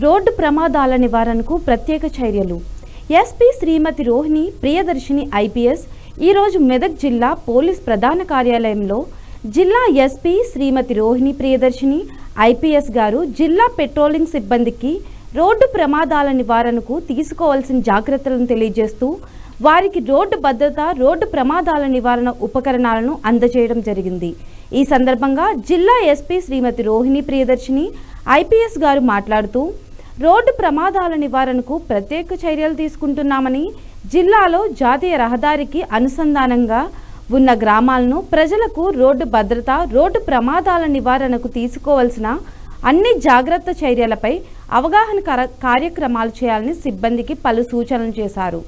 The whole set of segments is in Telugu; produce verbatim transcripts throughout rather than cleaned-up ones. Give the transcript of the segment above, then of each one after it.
రోడ్డు ప్రమాదాల నివారణకు ప్రత్యేక చర్యలు. ఎస్పీ శ్రీమతి రోహిణి ప్రియదర్శిని ఐపీఎస్ ఈరోజు మెదక్ జిల్లా పోలీస్ ప్రధాన కార్యాలయంలో జిల్లా ఎస్పీ శ్రీమతి రోహిణి ప్రియదర్శిని ఐపీఎస్ గారు జిల్లా పెట్రోలింగ్ సిబ్బందికి రోడ్డు ప్రమాదాల నివారణకు తీసుకోవాల్సిన జాగ్రత్తలను తెలియజేస్తూ వారికి రోడ్డు భద్రత, రోడ్డు ప్రమాదాల నివారణ ఉపకరణాలను అందజేయడం జరిగింది. ఈ సందర్భంగా జిల్లా ఎస్పీ శ్రీమతి రోహిణి ప్రియదర్శిని ఐపీఎస్ గారు మాట్లాడుతూ రోడ్డు ప్రమాదాల నివారణకు ప్రత్యేక చర్యలు తీసుకుంటున్నామని, జిల్లాలో జాతీయ రహదారికి అనుసంధానంగా ఉన్న గ్రామాలను ప్రజలకు రోడ్డు భద్రత, రోడ్డు ప్రమాదాల నివారణకు తీసుకోవాల్సిన అన్ని జాగ్రత్త చర్యలపై అవగాహన కార్యక్రమాలు చేయాలని సిబ్బందికి పలు సూచనలు చేశారు.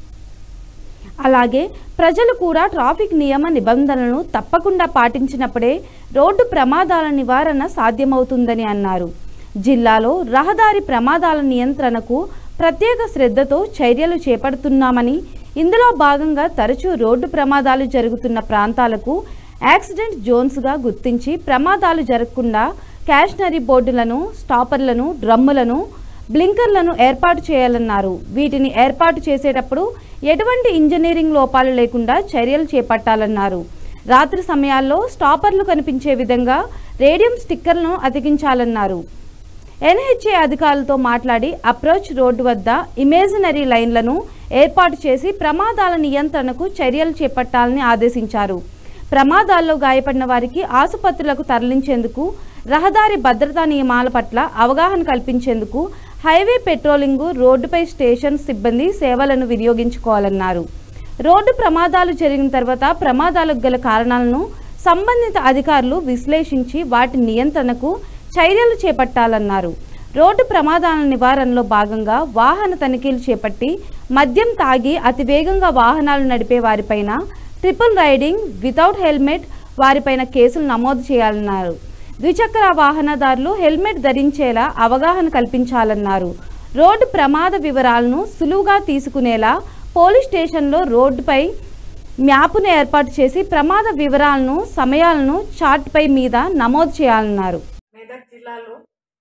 అలాగే ప్రజలు కూడా ట్రాఫిక్ నియమ నిబంధనలను తప్పకుండా పాటించినప్పుడే రోడ్డు ప్రమాదాల నివారణ సాధ్యమవుతుందని అన్నారు. జిల్లాలో రహదారి ప్రమాదాల నియంత్రణకు ప్రత్యేక శ్రద్ధతో చర్యలు చేపడుతున్నామని, ఇందులో భాగంగా తరచూ రోడ్డు ప్రమాదాలు జరుగుతున్న ప్రాంతాలకు యాక్సిడెంట్ జోన్స్గా గుర్తించి ప్రమాదాలు జరగకుండా క్యాషనరీ బోర్డులను, స్టాపర్లను, డ్రమ్ములను, బ్లింకర్లను ఏర్పాటు చేయాలన్నారు. వీటిని ఏర్పాటు చేసేటప్పుడు ఎటువంటి ఇంజనీరింగ్ లోపాలు లేకుండా చర్యలు చేపట్టాలన్నారు. రాత్రి సమయాల్లో స్టాపర్లు కనిపించే విధంగా రేడియం స్టిక్కర్లను అతికించాలన్నారు. ఎన్హెచ్ఏ అధికారులతో మాట్లాడి అప్రోచ్ రోడ్డు వద్ద ఇమేజినరీ లైన్లను ఏర్పాటు చేసి ప్రమాదాల నియంత్రణకు చర్యలు చేపట్టాలని ఆదేశించారు. ప్రమాదాల్లో గాయపడిన వారికి ఆసుపత్రులకు తరలించేందుకు, రహదారి భద్రతా నియమాల పట్ల అవగాహన కల్పించేందుకు హైవే పెట్రోలింగు, రోడ్డుపై స్టేషన్ సిబ్బంది సేవలను వినియోగించుకోవాలన్నారు. రోడ్డు ప్రమాదాలు జరిగిన తర్వాత ప్రమాదాలకు గల కారణాలను సంబంధిత అధికారులు విశ్లేషించి వాటి నియంత్రణకు చర్యలు చేపట్టాలన్నారు. రోడ్డు ప్రమాదాల నివారణలో భాగంగా వాహన తనిఖీలు చేపట్టి మద్యం తాగి అతివేగంగా వాహనాలు నడిపే వారిపైన, ట్రిపుల్ రైడింగ్, వితౌట్ హెల్మెట్ వారిపైన కేసులు నమోదు చేయాలన్నారు. ద్విచక్ర వాహనదారులు హెల్మెట్ ధరించేలా అవగాహన కల్పించాలన్నారు. రోడ్డు ప్రమాద వివరాలను సులువుగా తీసుకునేలా పోలీస్ స్టేషన్లో రోడ్డుపై మ్యాప్ను ఏర్పాటు చేసి ప్రమాద వివరాలను, సమయాలను చార్ట్పై మీద నమోదు చేయాలన్నారు. మెదక్ జిల్లాలో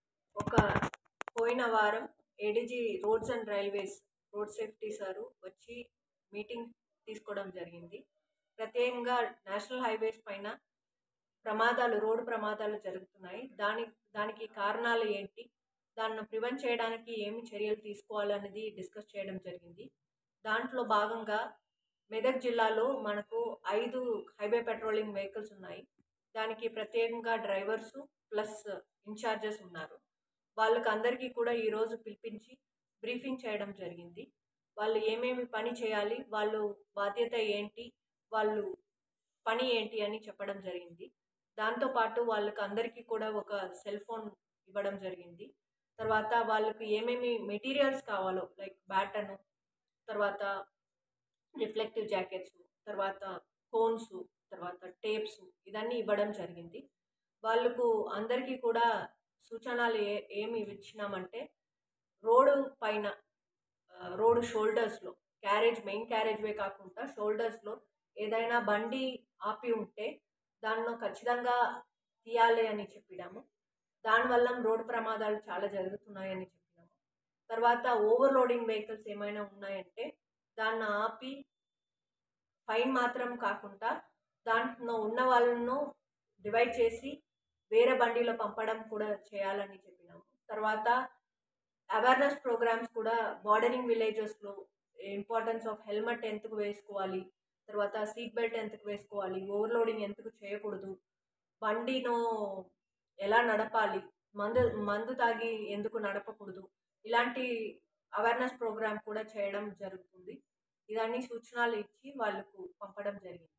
ఒక పోయిన వారం ADG roads and railways road safety sir వచ్చి మీటింగ్ తీసుకోవడం జరిగింది. ప్రత్యేకంగా నేషనల్ హైవేస్ పైన ప్రమాదాలు, రోడ్డు ప్రమాదాలు జరుగుతున్నాయి. దాని దానికి కారణాలు ఏంటి, దాన్ని ప్రివెంట్ చేయడానికి ఏమి చర్యలు తీసుకోవాలనేది డిస్కస్ చేయడం జరిగింది. దాంట్లో భాగంగా మెదక్ జిల్లాలో మనకు ఐదు హైవే పెట్రోలింగ్ వెహికల్స్ ఉన్నాయి. దానికి ప్రత్యేకంగా డ్రైవర్సు ప్లస్ ఇన్ఛార్జెస్ ఉన్నారు. వాళ్ళకి అందరికీ కూడా ఈరోజు పిలిపించి బ్రీఫింగ్ చేయడం జరిగింది. వాళ్ళు ఏమేమి పని చేయాలి, వాళ్ళు బాధ్యత ఏంటి, వాళ్ళు పని ఏంటి అని చెప్పడం జరిగింది. దాంతోపాటు వాళ్ళకి అందరికీ కూడా ఒక సెల్ ఫోన్ ఇవ్వడం జరిగింది. తర్వాత వాళ్ళకి ఏమేమి మెటీరియల్స్ కావాలో లైక్ బ్యాటను, తర్వాత రిఫ్లెక్టివ్ జాకెట్స్, తర్వాత కోన్స్, తర్వాత టేప్స్ ఇవన్నీ ఇవ్వడం జరిగింది. వాళ్ళకు అందరికీ కూడా సూచనలు ఏ ఏమి ఇచ్చినామంటే రోడ్డు పైన, రోడ్డు షోల్డర్స్లో, క్యారేజ్ మెయిన్ క్యారేజ్ వే కాకుండా షోల్డర్స్లో ఏదైనా బండి ఆపి ఉంటే దాన్ని ఖచ్చితంగా తీయాలి అని చెప్పినాము. దానివల్ల రోడ్డు ప్రమాదాలు చాలా జరుగుతున్నాయని చెప్పినాము. తర్వాత ఓవర్లోడింగ్ వెహికల్స్ ఏమైనా ఉన్నాయంటే దాన్ని ఆపి ఫైన్ మాత్రం కాకుండా దాంట్లో ఉన్న వాళ్ళను డివైడ్ చేసి వేరే బండిలో పంపడం కూడా చేయాలని చెప్పినాము. తర్వాత అవేర్నెస్ ప్రోగ్రామ్స్ కూడా బార్డరింగ్ విలేజెస్లో ఇంపార్టెన్స్ ఆఫ్ హెల్మెట్ ఎందుకు వేసుకోవాలి, తర్వాత సీట్ బెల్ట్ ఎందుకు వేసుకోవాలి, ఓవర్లోడింగ్ ఎందుకు చేయకూడదు, బండిను ఎలా నడపాలి, మందు మందు తాగి ఎందుకు నడపకూడదు, ఇలాంటి అవేర్నెస్ ప్రోగ్రామ్ కూడా చేయడం జరుగుతుంది. ఇదన్నీ సూచనలు ఇచ్చి వాళ్ళకు పంపడం జరిగింది.